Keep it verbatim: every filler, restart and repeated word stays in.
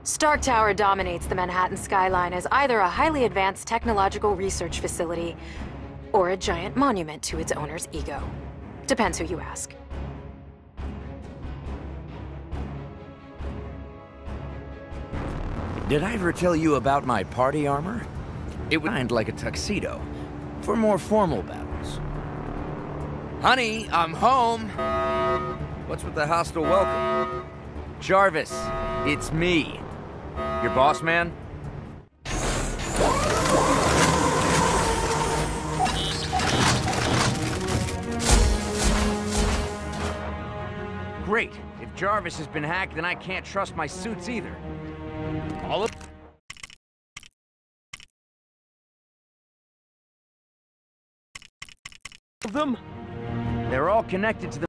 Stark Tower dominates the Manhattan skyline as either a highly advanced technological research facility or a giant monument to its owner's ego. Depends who you ask. Did I ever tell you about my party armor? It was designed like a tuxedo, for more formal battles. Honey, I'm home! What's with the hostile welcome? Jarvis, it's me. Your boss man? Great. If Jarvis has been hacked, then I can't trust my suits either. All of them? They're all connected to the